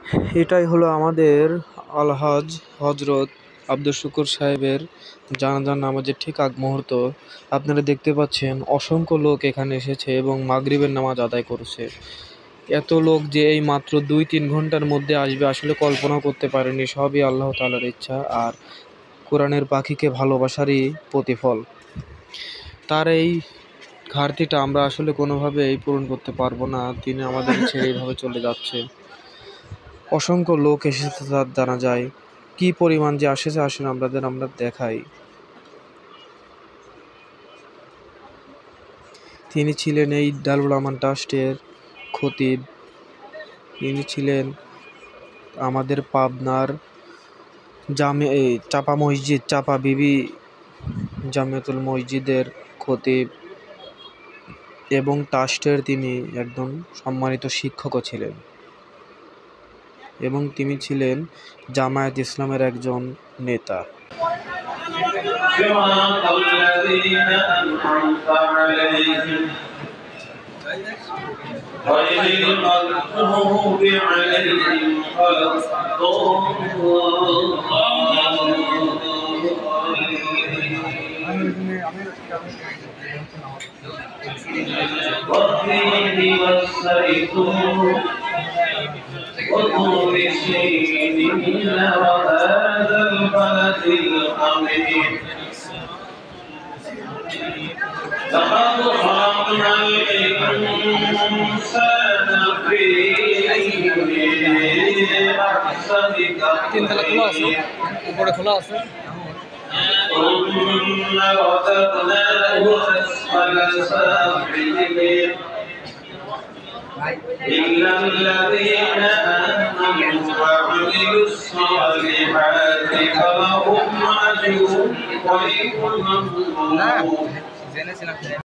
এটাই হলো আমাদের আলহাজ হজরত আব্দুল শুকুর সাহেবের জানাজার নামাজের ঠিক আগ মুহূর্ত। আপনারা দেখতে পাচ্ছেন অসংখ্য লোক এখানে এসেছে এবং মাগরিবের নামাজ আদায় করেছে। এত লোক যে এই মাত্র 2-3 ঘন্টার মধ্যে আসবে আসলে কল্পনা করতে পারেনি। সবই আল্লাহ তাআলার ইচ্ছা আর কোরআনের পাখিকে ভালোবাসারই প্রতিফল। তার এই ঘাটতিটা আমরা আসলে কোনোভাবেই পূরণ করতে পারবো না। তিনি আমাদের ছেড়ে এইভাবে চলে যাচ্ছে। অসংখ্য লোক এসেছে তার জানা যায় কি পরিমাণ যে আসেছে। আসেন আমরা দেখাই। তিনি ছিলেন এই দারুল আমান ট্রাস্টের খতিব। তিনি ছিলেন আমাদের পাবনার চাপা বিবি জামিয়াতুল মসজিদের খতিব এবং ট্রাস্টের তিনি একজন সম্মানিত শিক্ষকও ছিলেন এবং তিনি ছিলেন জামায়াত ইসলামের একজন নেতা। وطور سينين وهذا البلد الأمين لقد خلقنا الإنسان في أحسن تقويم ثم رددناه أسفل سافلين إلا الذين آمنوا وعملوا الصالحات فلهم أجر غير ممنون.